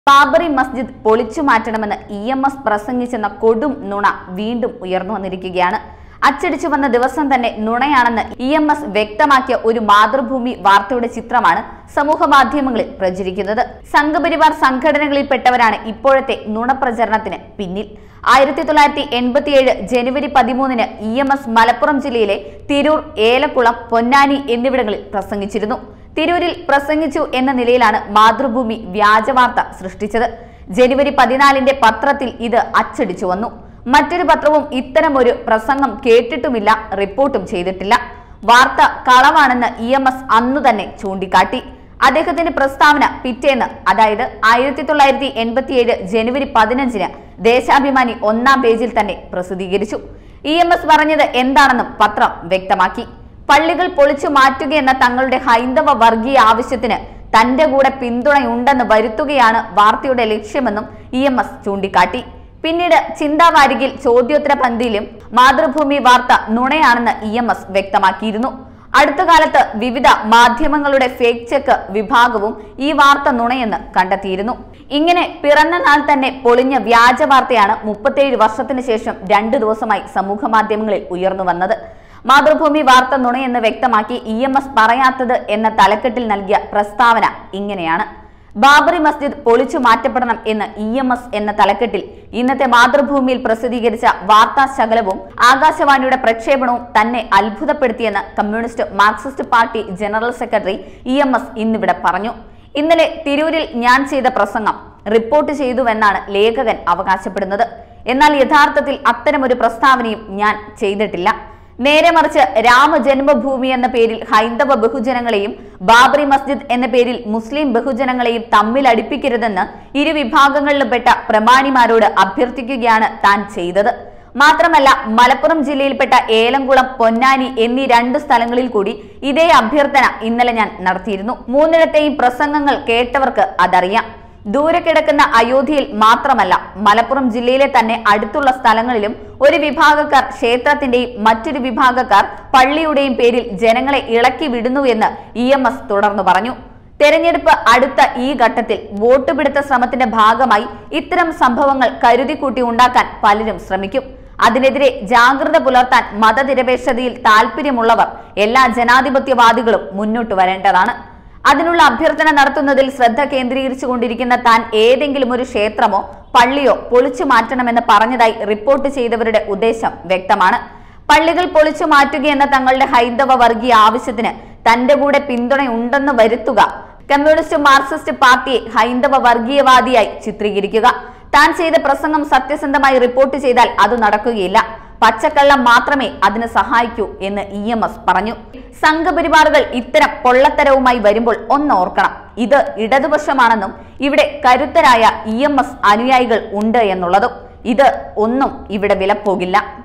ബാബറി മസ്ജിദ് പൊളിച്ചു മാറ്റണമെന്ന് EMS പ്രസംഗിച്ചെന്ന കൊടും നുണ വീണ്ടും ഉയർന്നു വന്നിരിക്കുകയാണ്. അച്ചടിച്ചു വന്ന ദിവസം തന്നെ നുണയാണെന്ന് EMS വ്യക്തമാക്കിയ ഒരു മാതൃഭൂമി വാർത്തയുടെ ചിത്രമാണ് സമൂഹ മാധ്യമങ്ങളിൽ പ്രചരിക്കുന്നത്. സംഘപരിവാർ സംഘടനകളിൽപ്പെട്ടവരാണ് ഇപ്പോഴത്തെ നുണപ്രചരണത്തിന് പിന്നിൽ. 1987 ജനുവരി 13-ന് EMS മലപ്പുറം ജില്ലയിലെ തിരൂർ, ഏലക്കുളം, പൊന്നാനി എന്നിവിടങ്ങളിൽ പ്രസംഗിച്ചിരുന്നു. തിരൂരിൽ പ്രസംഗിച്ചു എന്ന നിലയിലാണ് മാതൃഭൂമി വ്യാജവാർത്ത സൃഷ്ടിച്ചത്. ജനുവരി 14-ന്റെ പത്രത്തിൽ ഇത് അച്ചടിച്ചു വന്നു. മറ്റൊരു പത്രവും ഇത്തരമൊരു പ്രസംഗം കേട്ടിട്ടുമില്ല, റിപ്പോർട്ടും ചെയ്തിട്ടില്ല. വാർത്ത കളവാണെന്ന് EMS അന്നു തന്നെ ചൂണ്ടിക്കാട്ടി. അദ്ദേഹത്തിന്റെ പ്രസ്താവന പിറ്റേന്ന്, അതായത് 1987 ജനുവരി 15-ന് ദേശാഭിമാനി 1-ാം പേജിൽ തന്നെ പ്രസിദ്ധീകരിച്ചു. EMS പറഞ്ഞത് എന്താണെന്നും പത്രം വ്യക്തമാക്കി. പള്ളികൾ പൊളിച്ചു മാറ്റുകയെന്ന തങ്ങളുടെ ഹൈന്ദവ വർഗീയ ആവശ്യത്തിന് തന്റെ കൂടെ പിന്തുണയുണ്ടെന്ന് വരുത്തുകയാണ് വാർത്തയുടെ ലക്ഷ്യമെന്നും EMS ചൂണ്ടിക്കാട്ടി. പിന്നീട് ചിന്താവാരികിൽ ചോദ്യോത്തര പന്തിയിലും മാതൃഭൂമി വാർത്ത നുണയാണെന്ന് EMS വ്യക്തമാക്കിയിരുന്നു. അടുത്ത കാലത്ത് വിവിധ മാധ്യമങ്ങളുടെ ഫേക്ക് ചെക്ക് വിഭാഗവും ഈ വാർത്ത നുണയെന്ന് കണ്ടെത്തിയിരുന്നു. ഇങ്ങനെ പിറന്ന നാൾ തന്നെ പൊളിഞ്ഞ വ്യാജ വാർത്തയാണ് 37 വർഷത്തിന് ശേഷം 2 ദിവസമായി സമൂഹ മാധ്യമങ്ങളിൽ ഉയർന്നു വന്നത്. മാതൃഭൂമി വാർത്ത നുണയെന്ന് വ്യക്തമാക്കി EMS പറയാത്തത് എന്ന തലക്കെട്ടിൽ നൽകിയ പ്രസ്താവന ഇങ്ങനെയാണ്: ബാബറി മസ്ജിദ് പൊളിച്ചു മാറ്റപ്പെടണം എന്ന് EMS എന്ന തലക്കെട്ടിൽ ഇന്നത്തെ മാതൃഭൂമിയിൽ പ്രസിദ്ധീകരിച്ച വാർത്താ ശകലവും ആകാശവാണിയുടെ പ്രക്ഷേപണവും തന്നെ അത്ഭുതപ്പെടുത്തിയെന്ന് communist Marxist party general secretary EMS ഇന്നിവിടെ പറഞ്ഞു. ഇന്നലെ തിരൂരിൽ ഞാൻ ചെയ്ത പ്രസംഗം റിപ്പോർട്ട് ചെയ്തുവെന്നാണ് ലേഖകൻ അവകാശപ്പെടുന്നത്. എന്നാൽ യഥാർത്ഥത്തിൽ അത്തരമൊരു പ്രസ്താവനയും ഞാൻ ചെയ്തിട്ടില്ല. നേരെ മറിച്ച് രാമജന്മഭൂമി എന്ന പേരിൽ ഹൈന്ദവ ബഹുജനങ്ങളെയും ബാബറി മസ്ജിദ് എന്ന പേരിൽ മുസ്ലിം ബഹുജനങ്ങളെയും തമ്മിൽ അടുപ്പിക്കരുതെന്ന് ഇരുവിഭാഗങ്ങളിലും പെട്ട പ്രമാണിമാരോട് അഭ്യർത്ഥിക്കുകയാണ് താൻ ചെയ്തത്. മാത്രമല്ല, മലപ്പുറം ജില്ലയിൽപ്പെട്ട ഏലംകുളം, പൊന്നാനി എന്നീ 2 സ്ഥലങ്ങളിൽ കൂടി ഇതേ അഭ്യർത്ഥന ഇന്നലെ ഞാൻ നടത്തിയിരുന്നു. 3ഇടത്തെയും പ്രസംഗങ്ങൾ കേട്ടവർക്ക് അതറിയാം. ദൂരെ കിടക്കുന്ന അയോധ്യയിൽ മാത്രമല്ല, മലപ്പുറം ജില്ലയിലെ തന്നെ അടുത്തുള്ള സ്ഥലങ്ങളിലും ഒരു വിഭാഗക്കാർ ക്ഷേത്രത്തിന്റെയും മറ്റൊരു വിഭാഗക്കാർ പള്ളിയുടെയും പേരിൽ ജനങ്ങളെ ഇളക്കി വിടുന്നു എന്ന് EMS തുടർന്നു പറഞ്ഞു. തെരഞ്ഞെടുപ്പ് അടുത്ത ഈ ഘട്ടത്തിൽ വോട്ട് പിടുത്ത ശ്രമത്തിന്റെ ഭാഗമായി ഇത്തരം സംഭവങ്ങൾ കരുതിക്കൂട്ടി ഉണ്ടാക്കാൻ പലരും ശ്രമിക്കും. അതിനെതിരെ ജാഗ്രത പുലർത്താൻ മതനിരപേക്ഷതയിൽ താല്പര്യമുള്ളവർ, എല്ലാ ജനാധിപത്യവാദികളും മുന്നോട്ട് വരേണ്ടതാണ്. അതിനുള്ള അഭ്യർത്ഥന നടത്തുന്നതിൽ ശ്രദ്ധ കേന്ദ്രീകരിച്ചുകൊണ്ടിരിക്കുന്ന താൻ ഏതെങ്കിലും ഒരു ക്ഷേത്രമോ പള്ളിയോ പൊളിച്ചു മാറ്റണമെന്ന് പറഞ്ഞതായി റിപ്പോർട്ട് ചെയ്തവരുടെ ഉദ്ദേശം വ്യക്തമാണ്. പള്ളികൾ പൊളിച്ചു മാറ്റുകയെന്ന തങ്ങളുടെ ഹൈന്ദവ വർഗീയ ആവശ്യത്തിന് തന്റെ കൂടെ പിന്തുണയുണ്ടെന്ന് വരുത്തുക, കമ്മ്യൂണിസ്റ്റ് മാർക്സിസ്റ്റ് പാർട്ടിയെ ഹൈന്ദവ വർഗീയവാദിയായി ചിത്രീകരിക്കുക. താൻ ചെയ്ത പ്രസംഗം സത്യസന്ധമായി റിപ്പോർട്ട് ചെയ്താൽ അത് നടക്കുകയില്ല. പച്ചക്കള്ളം മാത്രമേ അതിന് സഹായിക്കൂ എന്ന് EMS പറഞ്ഞു. സംഘപരിവാറുകൾ ഇത്തരം പൊള്ളത്തരവുമായി വരുമ്പോൾ ഒന്നോർക്കണം, ഇത് ഇടതുപക്ഷമാണെന്നും ഇവിടെ കരുത്തരായ EMS അനുയായികൾ ഉണ്ട് എന്നുള്ളതും. ഇത് ഒന്നും ഇവിടെ വിലപ്പോകില്ല.